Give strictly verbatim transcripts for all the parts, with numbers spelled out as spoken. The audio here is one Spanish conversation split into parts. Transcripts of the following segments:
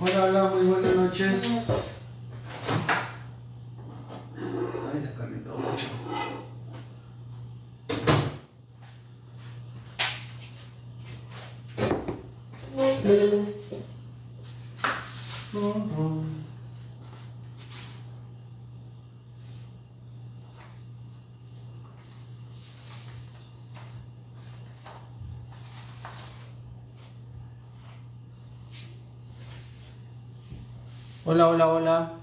Hola, hola, muy buenas noches. Ay, se calentó mucho. Hola, hola, hola.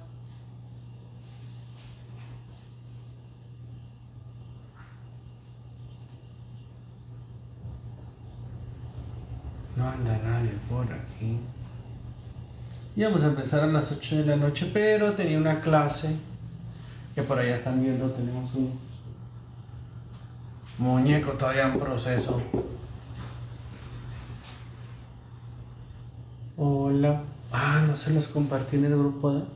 No anda nadie por aquí. Íbamos a empezar a las ocho de la noche, pero tenía una clase que por allá están viendo. Tenemos un muñeco todavía en proceso. Hola. Ah, no se los compartí en el grupo, ¿no?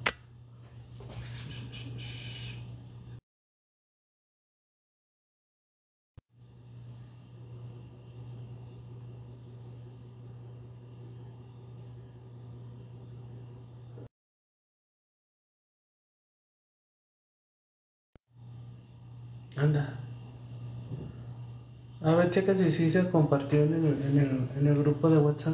Anda. A ver, checa si sí se compartió en el, en el, en el grupo de WhatsApp.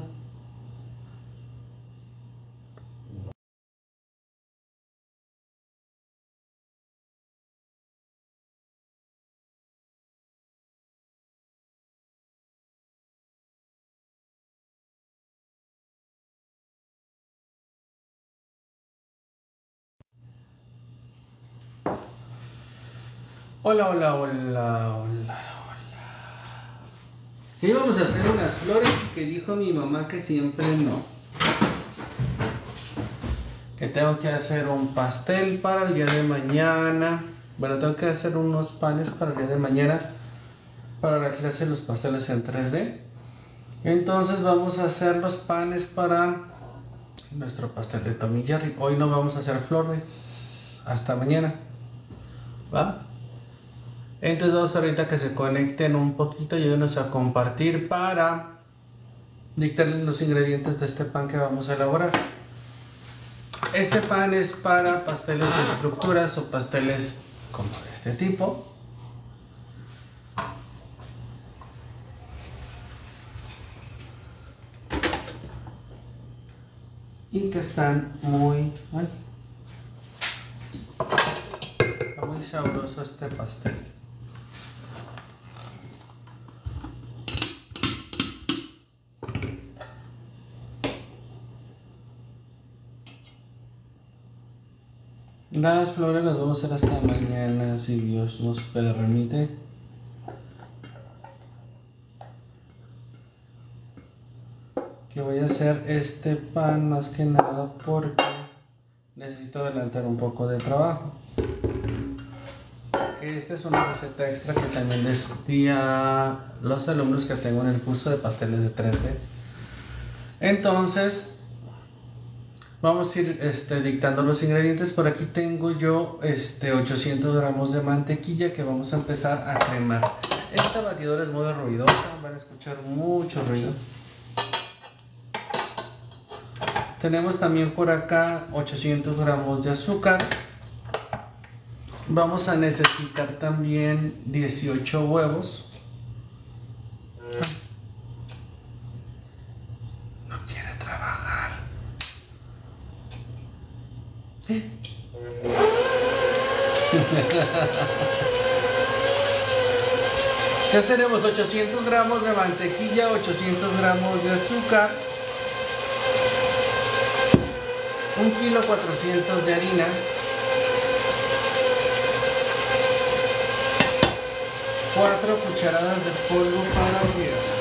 Hola, hola, hola, hola. Que íbamos a hacer unas flores y que dijo mi mamá que siempre no. Que tengo que hacer un pastel para el día de mañana. Bueno, tengo que hacer unos panes para el día de mañana para la clase de los pasteles en tres D. Entonces vamos a hacer los panes para nuestro pastel de Tom y Jerry. Hoy no vamos a hacer flores. Hasta mañana. ¿Va? Entonces vamos ahorita que se conecten un poquito y ayúdenos a compartir para dictarles los ingredientes de este pan que vamos a elaborar. Este pan es para pasteles de estructuras o pasteles como de este tipo. Y que están muy... Ay, está muy sabroso este pastel. Las flores las vamos a hacer hasta mañana, si Dios nos permite. Que voy a hacer este pan más que nada porque necesito adelantar un poco de trabajo. Que esta es una receta extra que también les di a los alumnos que tengo en el curso de pasteles de tres D. Entonces, vamos a ir este, dictando los ingredientes. Por aquí tengo yo este, ochocientos gramos de mantequilla que vamos a empezar a cremar. Esta batidora es muy ruidosa, van a escuchar mucho ruido. Tenemos también por acá ochocientos gramos de azúcar. Vamos a necesitar también dieciocho huevos. No quiere trabajar. Ya tenemos ochocientos gramos de mantequilla, ochocientos gramos de azúcar, un kilo cuatrocientos de harina, cuatro cucharadas de polvo para hornear.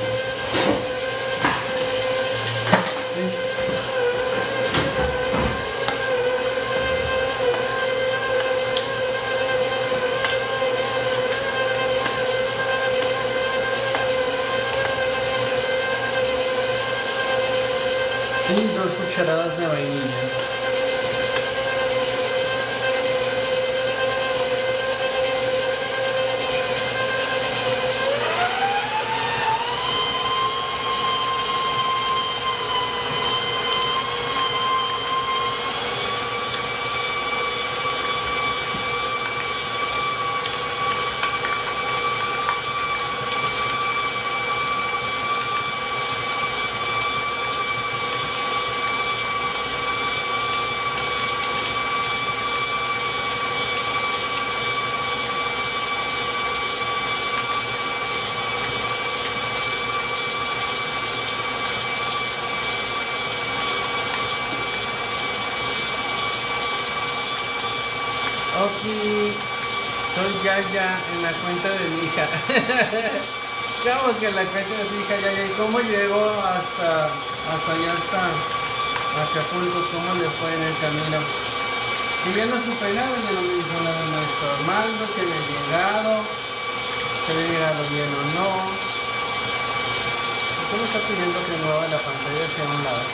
Y dos cucharadas de vainilla. Ok, soy Yaya en la cuenta de mi hija. Digamos que en la cuenta de mi hija Yaya. ¿Y cómo llegó hasta, hasta allá, hasta Acapulco? ¿Cómo le fue en el camino? Y ya no supe nada, ya no me dijo nada de maestro Armando, que había llegado, que había llegado bien o no. ¿Cómo está pidiendo que mueva la pantalla hacia un lado?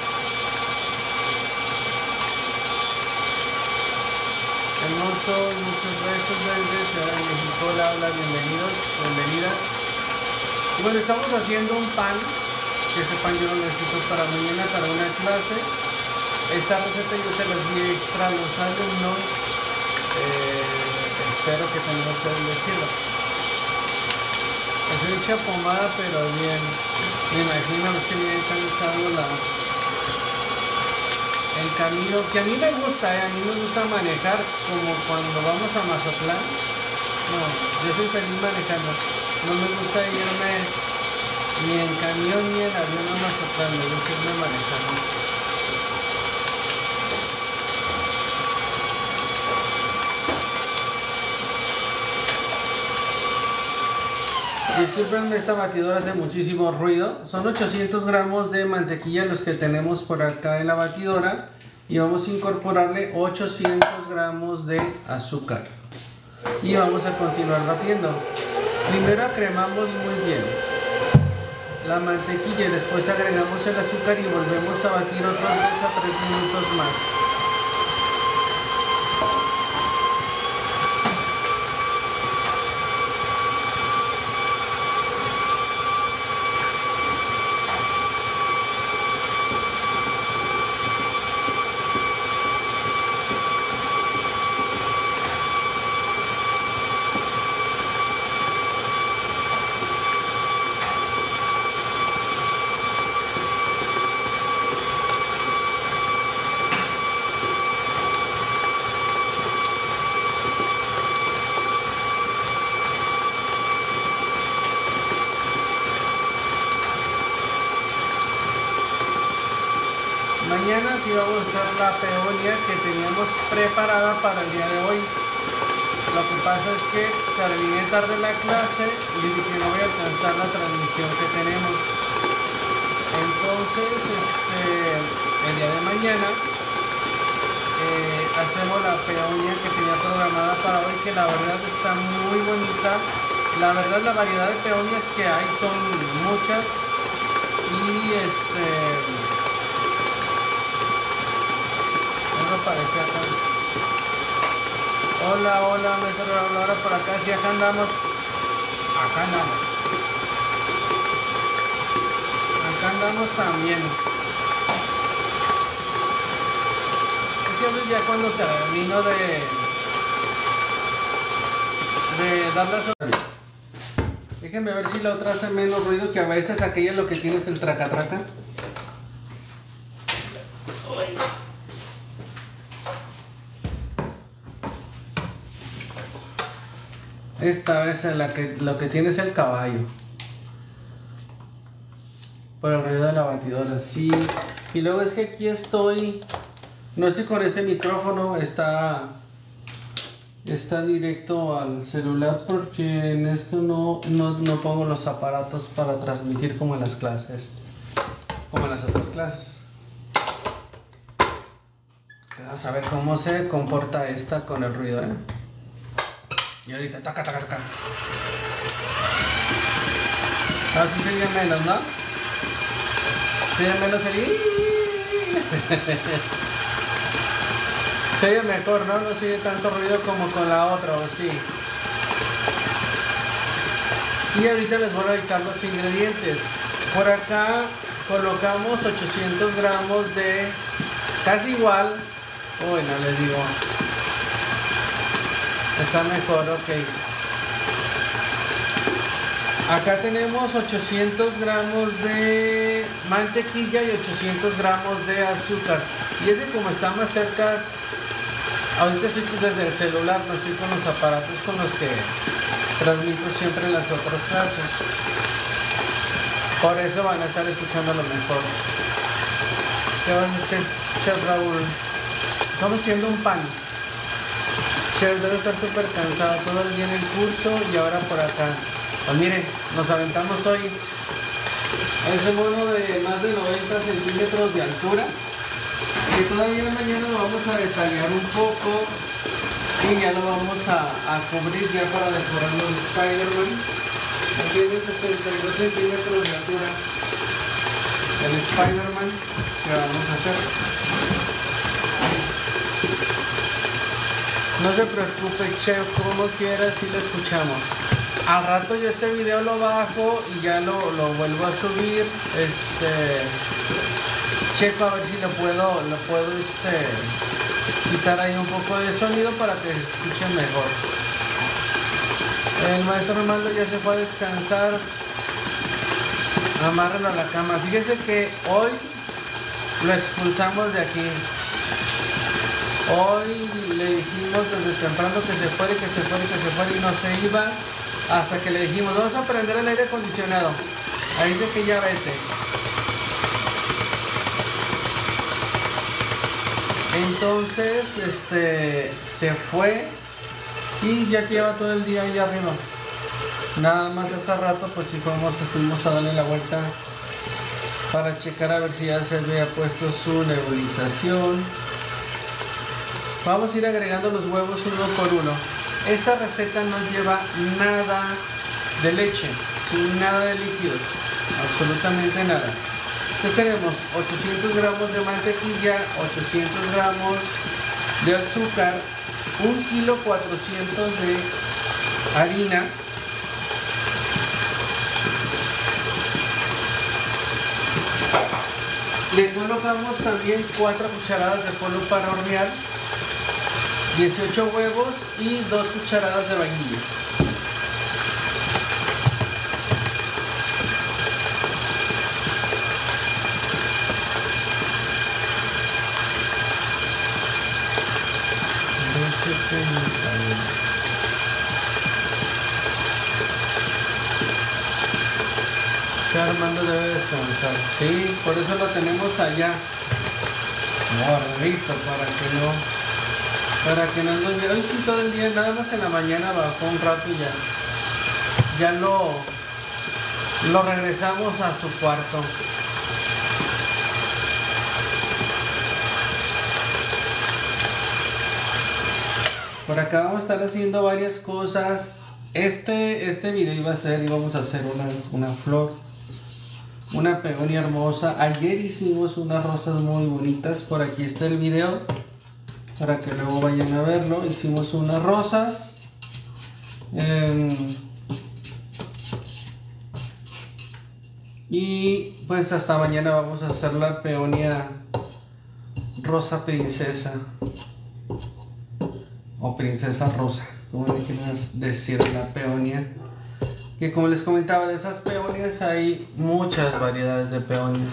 Hermoso, muchos besos desde Ciudad de México. Hola, hola, bienvenidos, bienvenidas. Y bueno, estamos haciendo un pan, que este pan yo lo necesito para mañana, para una clase. Esta receta yo se las di extra a los alumnos. Eh, espero que también ustedes les sirva. Estoy hecha pomada, pero bien. Me imagino que bien cansado la... el camino, que a mí me gusta, ¿eh? A mí me gusta manejar como cuando vamos a Mazatlán. No, yo soy feliz manejando. No me gusta irme ni en camión ni en avión a Mazatlán, me gusta irme manejando. Disculpenme, esta batidora hace muchísimo ruido. Son ochocientos gramos de mantequilla los que tenemos por acá en la batidora. Y vamos a incorporarle ochocientos gramos de azúcar. Y vamos a continuar batiendo. Primero cremamos muy bien la mantequilla y después agregamos el azúcar y volvemos a batir otros dos a tres minutos más. Mañana sí vamos a usar la peonia que teníamos preparada para el día de hoy. Lo que pasa es que terminé tarde la clase y dije que no voy a alcanzar la transmisión que tenemos. Entonces, este, el día de mañana eh, hacemos la peonia que tenía programada para hoy, que la verdad está muy bonita. La verdad, la variedad de peonias que hay son muchas y este... parece acá. Hola, hola, me cerraron ahora por acá, si sí, acá andamos. Acá andamos. Acá andamos también. Siempre ya cuando termino de de dar las horas. Déjenme ver si la otra hace menos ruido, que a veces aquella lo que tiene es el traca-traca. Esta vez la que, lo que tiene es el caballo. Por el ruido de la batidora, sí. Y luego es que aquí estoy... No estoy con este micrófono, está... Está directo al celular porque en esto no, no, no pongo los aparatos para transmitir como en las clases. Como en las otras clases. Vamos a ver cómo se comporta esta con el ruido, ¿eh? Y ahorita, taca, taca, taca. Así sería menos, ¿no? Sería menos feliz. Sería mejor, ¿no? No sigue tanto ruido como con la otra, ¿o sí? Y ahorita les voy a editar los ingredientes. Por acá colocamos ochocientos gramos de... Casi igual. Uy, no les digo. Está mejor, ok. Acá tenemos ochocientos gramos de mantequilla y ochocientos gramos de azúcar. Y ese como está más cerca, ahorita estoy desde el celular, no estoy con los aparatos con los que transmito siempre en las otras clases. Por eso van a estar escuchando lo mejor. ¿Qué va a hacer, Chef Raúl? Estamos haciendo un pan. Chef debe estar súper cansado todo el día en el curso y ahora por acá. Pues miren, nos aventamos hoy ese mono de más de noventa centímetros de altura, que todavía mañana lo vamos a detallar un poco y ya lo vamos a, a cubrir ya para decorarlo en Spider-Man. Tiene sesenta y dos centímetros de altura el Spider-Man que vamos a hacer. No se preocupe, Chef, como quiera, si lo escuchamos. Al rato yo este video lo bajo y ya lo, lo vuelvo a subir. Este, checo a ver si lo puedo, lo puedo este, quitar ahí un poco de sonido para que se escuche mejor. El maestro Armando ya se fue a descansar. Amárrenlo a la cama. Fíjese que hoy lo expulsamos de aquí. Hoy le dijimos desde temprano que se fuera, que se fuera, que se fuera y no se iba, hasta que le dijimos, vamos a prender el aire acondicionado. Ahí dice que ya vete. Entonces, este, se fue y ya lleva todo el día ahí arriba. Nada más hace rato, pues sí fuimos, fuimos a darle la vuelta para checar a ver si ya se había puesto su nebulización. Vamos a ir agregando los huevos uno por uno. Esta receta no lleva nada de leche, nada de líquidos, absolutamente nada. Entonces tenemos ochocientos gramos de mantequilla, ochocientos gramos de azúcar, un kilo cuatrocientos de harina, le colocamos también cuatro cucharadas de polvo para hornear, dieciocho huevos y dos cucharadas de vainilla. Armando debe descansar. Sí, por eso lo tenemos allá guardadito para que no para que no nos vea. Hoy sí todo el día, nada más en la mañana bajó un rato y ya ya lo lo regresamos a su cuarto. Por acá vamos a estar haciendo varias cosas. Este, este video iba a ser, íbamos a hacer una, una flor, una peonia hermosa. Ayer hicimos unas rosas muy bonitas. Por aquí está el video para que luego vayan a verlo. Hicimos unas rosas. Eh, y pues hasta mañana vamos a hacer la peonia rosa princesa. O princesa rosa, como le quieras decir, la peonia. Que como les comentaba, de esas peonias hay muchas variedades de peonias.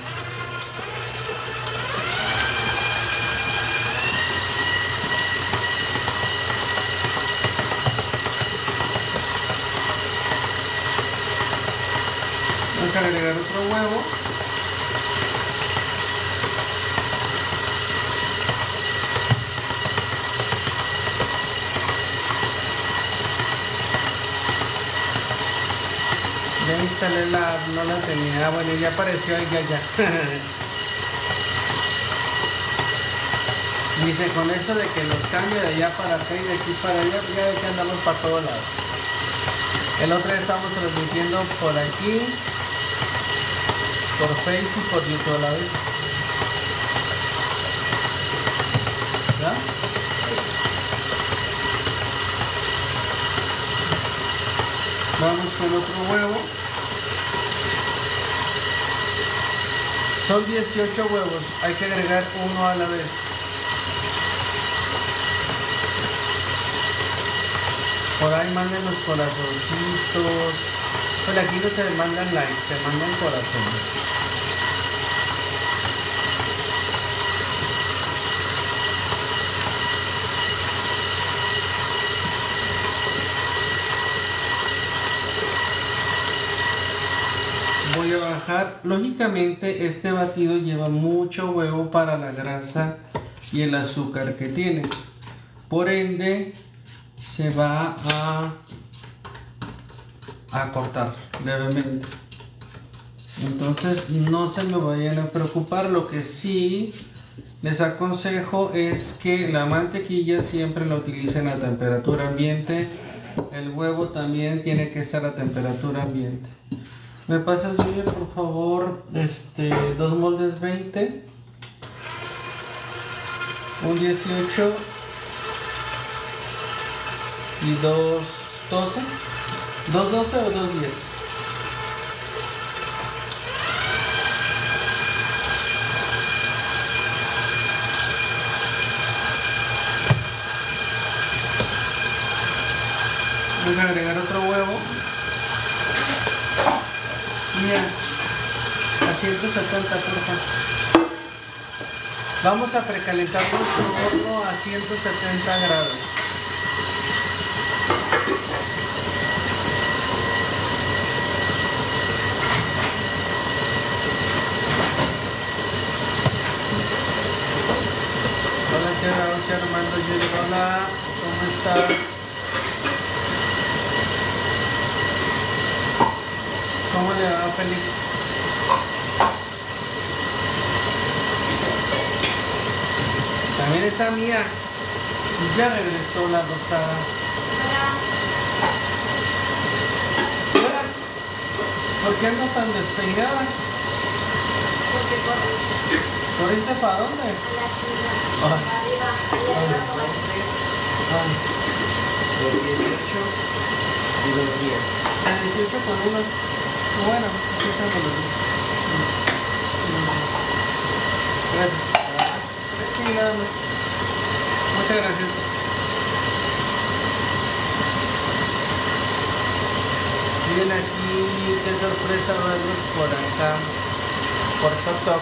Vamos a agregar otro huevo. Ya instalé la, no la tenía, bueno, ya apareció ahí, ya, ya. Dice, con eso de que los cambio de allá para acá y de aquí para allá, ya de que andamos para todos lados. El otro día estamos transmitiendo por aquí, por Facebook y por YouTube a la vez. ¿Ya? Vamos con otro huevo. Son dieciocho huevos, hay que agregar uno a la vez. Por ahí manden los corazoncitos. Pero aquí no se mandan likes, se mandan corazones. Voy a bajar. Lógicamente este batido lleva mucho huevo para la grasa y el azúcar que tiene. Por ende, se va a, a cortar levemente. Entonces no se me vayan a preocupar. Lo que sí les aconsejo es que la mantequilla siempre la utilicen a temperatura ambiente. El huevo también tiene que estar a temperatura ambiente. ¿Me pasas, Junior, por favor, este, dos moldes veinte? Un dieciocho y dos doce. ¿dos doce o dos diez? Voy a agregar otro huevo. Mira, a ciento setenta, por favor. Vamos a precalentar nuestro horno a ciento setenta grados. Hola, Chera, hola, Armando, Yuri, hola, ¿cómo estás? ¿Cómo le va, Félix? También está Mía. Ya regresó la doctora. Hola. ¿Por qué andas tan despeinada? Porque corrí. ¿Corriste para dónde? A la china. Ay. Arriba. Allá abajo. Ay. Los dieciocho y los diez. El dieciocho con uno. Bueno, aquí estamos los dos. Gracias. Sí, nada más. Muchas gracias. Miren aquí, qué sorpresa verlos por acá. Por TikTok.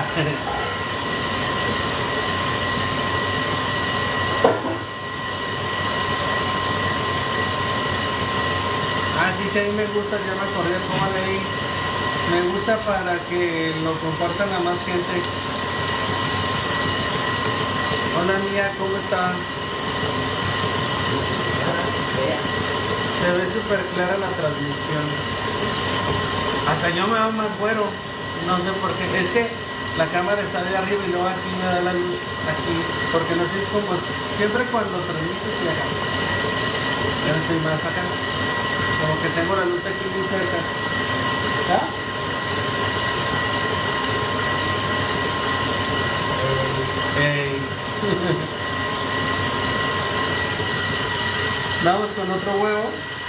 Ah, sí, sí, a mí me gusta, ya me acordé cómo leí. Me gusta para que lo compartan a más gente. Hola, Mía, ¿cómo está? Se ve súper clara la transmisión. Hasta yo me veo más güero. No sé por qué. Es que la cámara está de arriba y luego aquí me da la luz. Aquí. Porque no sé cómo. Siempre cuando transmito estoy acá. Ya estoy más acá. Como que tengo la luz aquí muy cerca. ¿Ya? Ey. Vamos con otro huevo.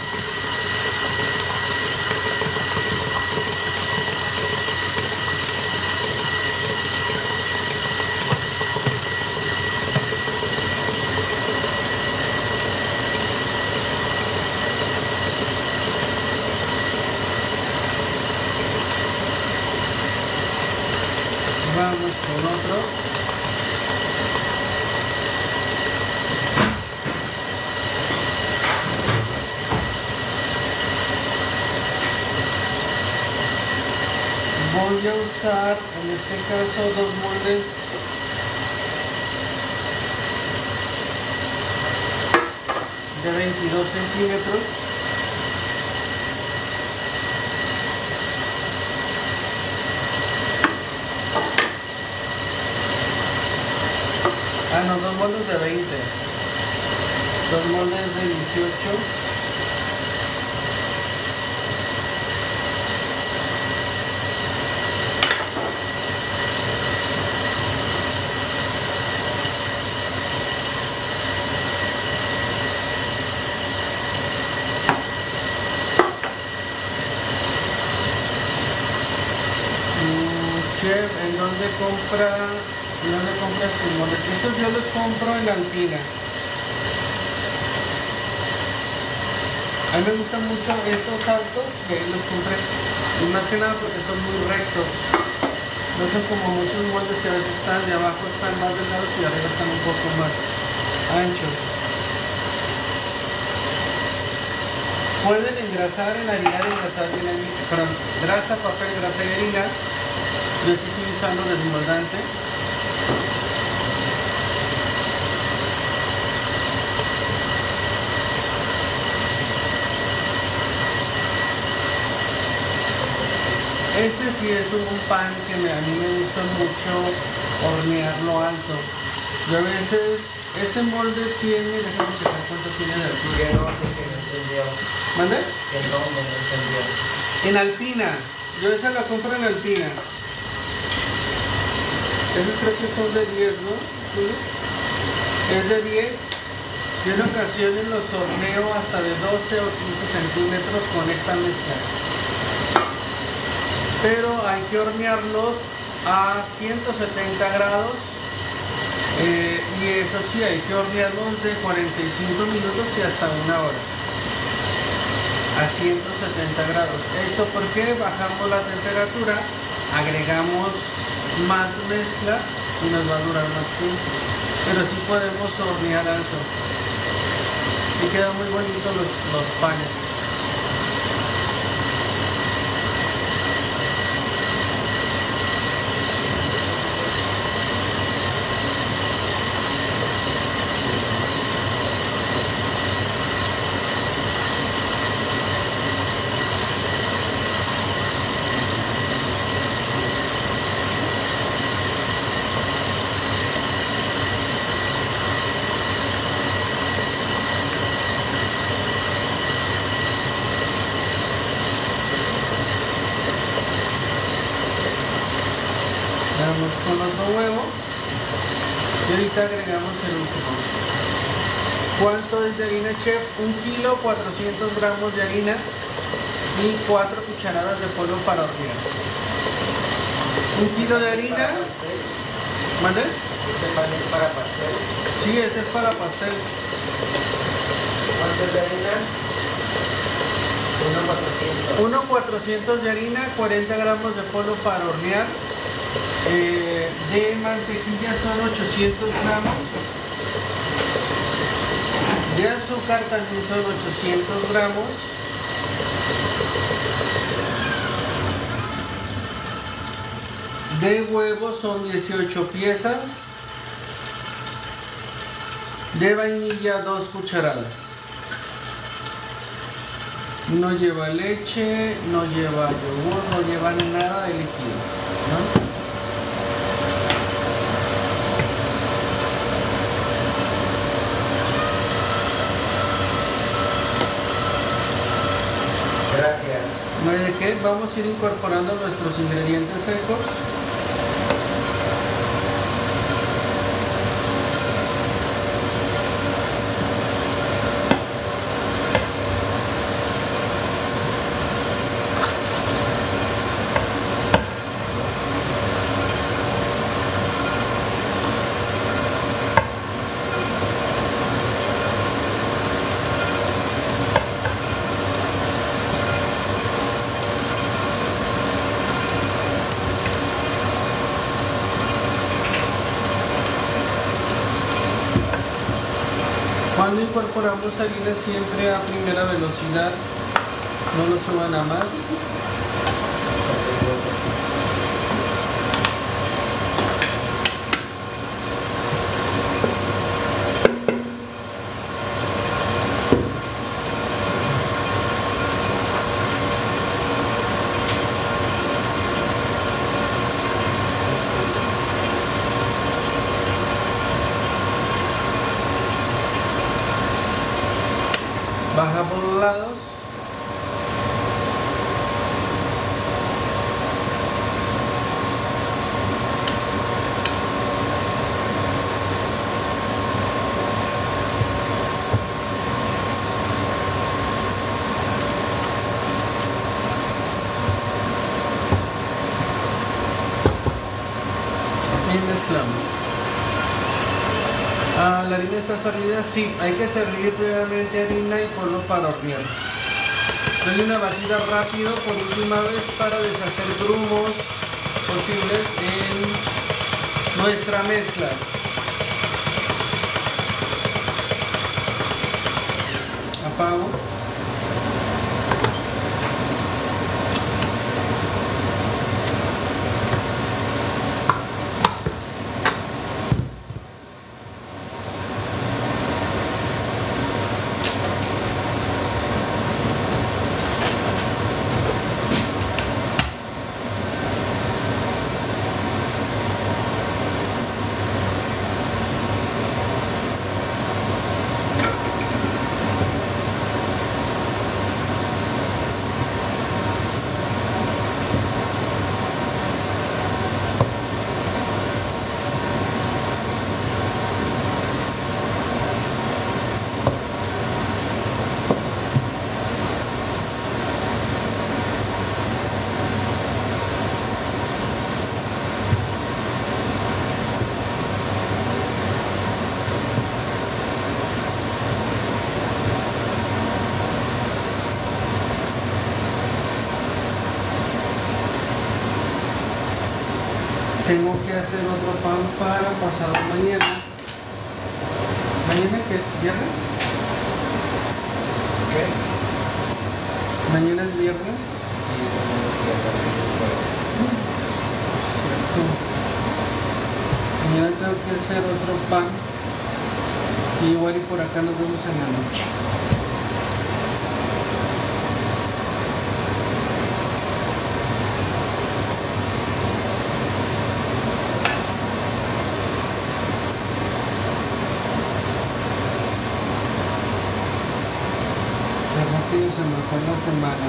Vamos con otro. Voy a usar en este caso dos moldes de veintidós centímetros. Ah, no, dos moldes de veinte. Dos moldes de dieciocho. Chef, ¿en dónde compra, en dónde compras tus moldes? Estos yo los compro en la Alpina. A mí me gustan mucho estos altos, que los compré. Y más que nada porque son muy rectos. No son como muchos moldes que a veces están de abajo, están más delgados y de arriba están un poco más anchos. Pueden engrasar en harina, engrasar en harina, perdón, grasa, papel, grasa y harina. Yo estoy utilizando desmoldante. Este sí es un pan que me, a mí me gusta mucho hornearlo alto. Yo a veces, este molde tiene, déjame checar cuánto tiene de altura. ¿Qué nombre que no entendió? ¿Mande? ¿Qué nombre no entendió? En Alpina. Yo esa la compro en Alpina. Esos creo que son de diez, ¿no? ¿Sí? Es de diez. Yo en ocasiones los horneo hasta de doce o quince centímetros con esta mezcla. Pero hay que hornearlos a ciento setenta grados. Eh, y eso sí, hay que hornearlos de cuarenta y cinco minutos y hasta una hora. A ciento setenta grados. Esto porque bajamos la temperatura, agregamos más mezcla y nos va a durar más tiempo. Pero sí podemos hornear alto. Y quedan muy bonitos los, los panes. Vamos con otro huevo y ahorita agregamos el último. ¿Cuánto es de harina, chef? Un kilo, cuatrocientos gramos de harina y cuatro cucharadas de polvo para hornear. Un kilo de harina. ¿Mande? ¿Este pan es para pastel? Sí, este es para pastel. ¿Cuánto es de harina? uno cuatrocientos. uno cuatrocientos de harina, cuarenta gramos de polvo para hornear. Eh, de mantequilla son ochocientos gramos. De azúcar también son ochocientos gramos. De huevos son dieciocho piezas. De vainilla dos cucharadas. No lleva leche, no lleva yogur, no lleva nada de líquido, ¿no? Gracias. No hay de qué, vamos a ir incorporando nuestros ingredientes secos. Cuando incorporamos harina siempre a primera velocidad, no lo suban a más. Baja por los lados. Y mezclamos. Ah, la harina está servida, sí, hay que servir previamente harina y polvo para hornear. Doy una batida rápido por última vez para deshacer grumos posibles en nuestra mezcla. Apago. Tengo que hacer otro pan para pasado mañana. ¿Mañana qué es? ¿Viernes? ¿Qué? ¿Mañana es viernes? Sí, bueno, Cierto. Mañana tengo que hacer otro pan. Y igual y por acá nos vemos en la noche. Qué rápido se me fue la semana.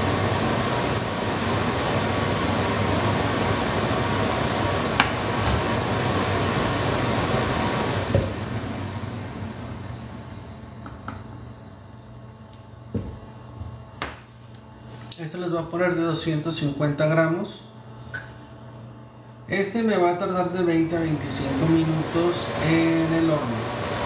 Este les voy a poner de doscientos cincuenta gramos. Este me va a tardar de veinte a veinticinco minutos en el horno.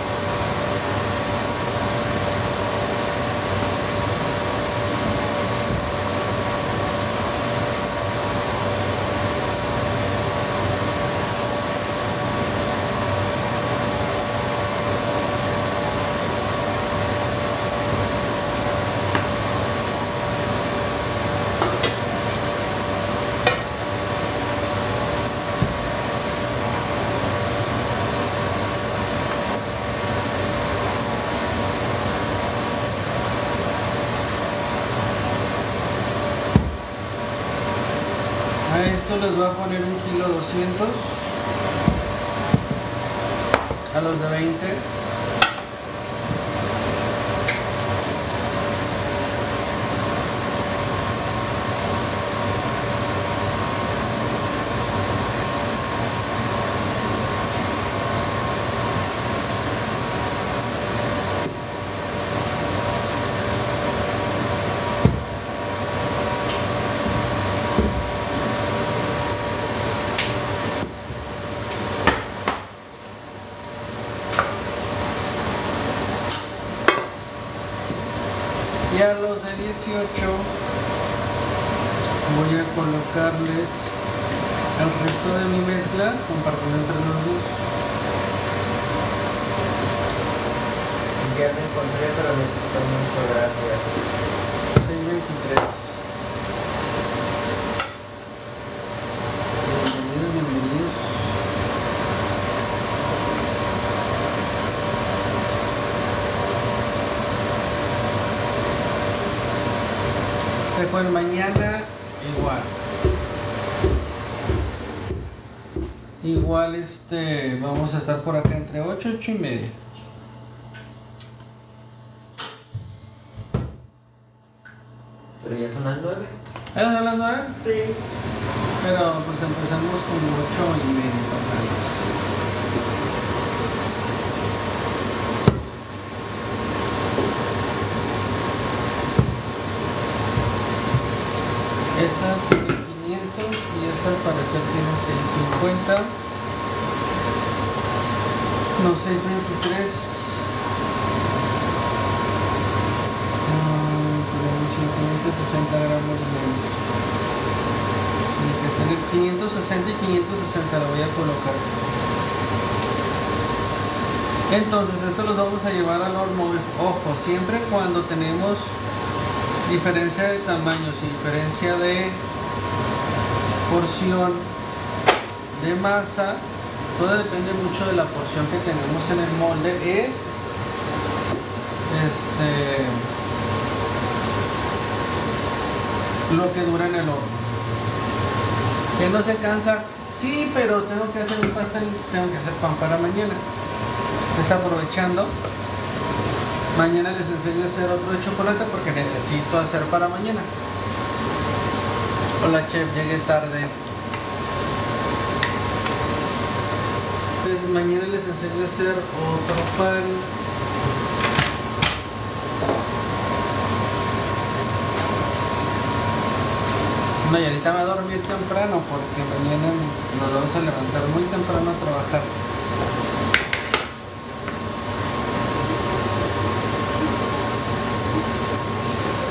A esto les voy a poner un kilo doscientos. A los de veinte. Y a los de dieciocho voy a colocarles el resto de mi mezcla compartido entre los dos. ya me encontré, pero me gustó mucho, gracias. seis veintitrés. Bienvenidos, bienvenidos. Después mañana igual. Igual este vamos a estar por acá entre ocho y ocho y media. Pero ya son las nueve. ¿Estás hablando, eh? Sí. Pero pues empezamos como ocho y media pasadas. Esta tiene quinientos y esta al parecer tiene seiscientos cincuenta. No, seiscientos veintitrés. Mm, tenemos ciento sesenta gramos menos. Tiene que tener quinientos sesenta y quinientos sesenta, la voy a colocar. Entonces esto los vamos a llevar al horno. Ojo, siempre cuando tenemos diferencia de tamaños y diferencia de porción de masa, todo depende mucho de la porción que tenemos en el molde, es este lo que dura en el horno. Que no se cansa, sí, pero tengo que hacer un pastel, tengo que hacer pan para mañana. Pues aprovechando, mañana les enseño a hacer otro de chocolate porque necesito hacer para mañana. Hola chef, llegué tarde. Entonces mañana les enseño a hacer otro pan. No, y ahorita me voy a dormir temprano porque mañana nos vamos a levantar muy temprano a trabajar.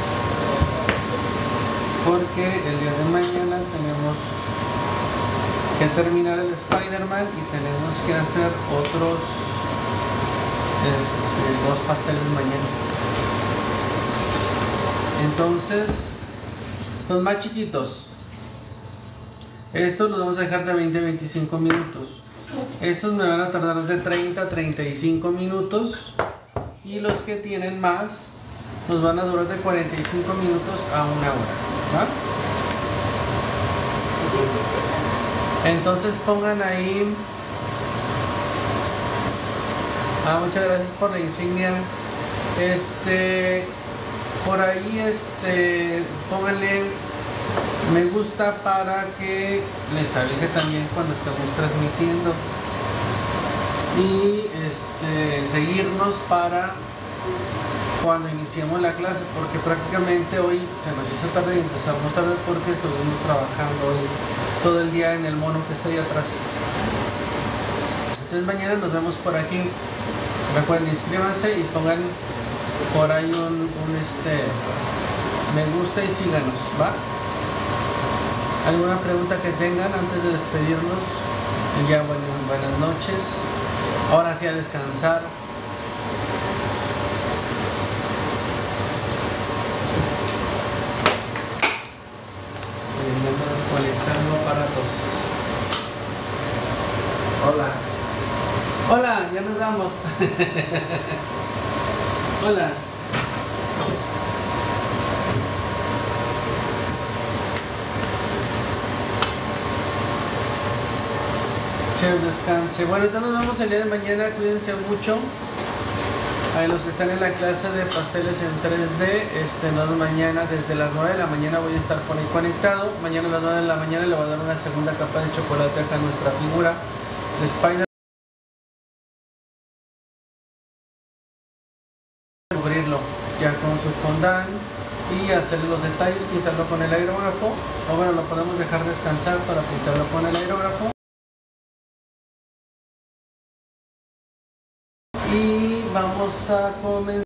Porque el día de mañana tenemos que terminar el Spider-Man y tenemos que hacer otros este, dos pasteles mañana. Entonces, los más chiquitos, estos los vamos a dejar de veinte a veinticinco minutos. Estos me van a tardar de treinta a treinta y cinco minutos. Y los que tienen más nos van a durar de cuarenta y cinco minutos a una hora. ¿Va? Entonces pongan ahí. Ah, muchas gracias por la insignia. Este, por ahí, este, pónganle me gusta para que les avise también cuando estamos transmitiendo. Y este, seguirnos para cuando iniciemos la clase, porque prácticamente hoy se nos hizo tarde y empezamos tarde porque estuvimos trabajando hoy todo el día en el mono que está ahí atrás. Entonces mañana nos vemos por aquí. Recuerden, inscríbanse y pongan por ahí un, un este me gusta y síganos, ¿va? ¿Alguna pregunta que tengan antes de despedirnos? Y ya, bueno, buenas noches. Ahora sí a descansar. Desconectando aparatos. Hola. Hola, ya nos vamos. Hola. Chef, descanse. Bueno, entonces nos vemos el día de mañana. Cuídense mucho. A los que están en la clase de pasteles en tres D, este, nos vemos mañana desde las nueve de la mañana. Voy a estar por ahí conectado. Mañana a las nueve de la mañana le voy a dar una segunda capa de chocolate acá a nuestra figura de Spider. Cubrirlo ya con su fondant y hacerle los detalles, pintarlo con el aerógrafo, o bueno, lo podemos dejar descansar para pintarlo con el aerógrafo. Y vamos a comenzar.